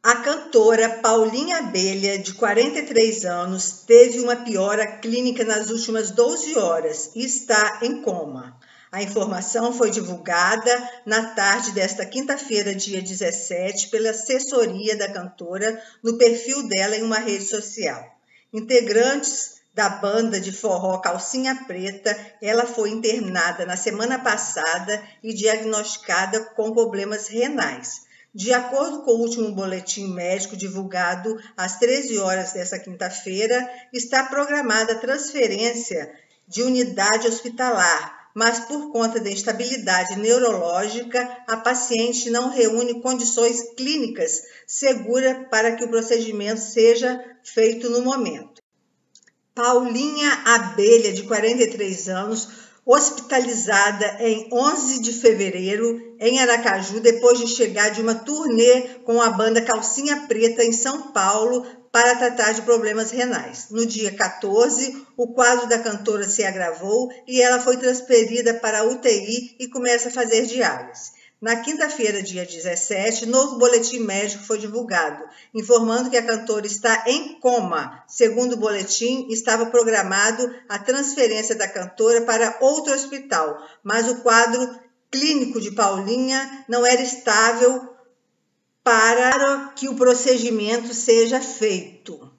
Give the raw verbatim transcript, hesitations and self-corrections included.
A cantora Paulinha Abelha, de quarenta e três anos, teve uma piora clínica nas últimas doze horas e está em coma. A informação foi divulgada na tarde desta quinta-feira, dia dezessete, pela assessoria da cantora no perfil dela em uma rede social. Integrantes da banda de forró Calcinha Preta, ela foi internada na semana passada e diagnosticada com problemas renais. De acordo com o último boletim médico divulgado às treze horas desta quinta-feira, está programada a transferência de unidade hospitalar, mas por conta da instabilidade neurológica, a paciente não reúne condições clínicas seguras para que o procedimento seja feito no momento. Paulinha Abelha, de quarenta e três anos, hospitalizada em onze de fevereiro em Aracaju, depois de chegar de uma turnê com a banda Calcinha Preta em São Paulo para tratar de problemas renais. No dia quatorze, o quadro da cantora se agravou e ela foi transferida para a U T I e começa a fazer diálise. Na quinta-feira, dia dezessete, novo boletim médico foi divulgado, informando que a cantora está em coma. Segundo o boletim, estava programado a transferência da cantora para outro hospital, mas o quadro clínico de Paulinha não era estável para que o procedimento seja feito.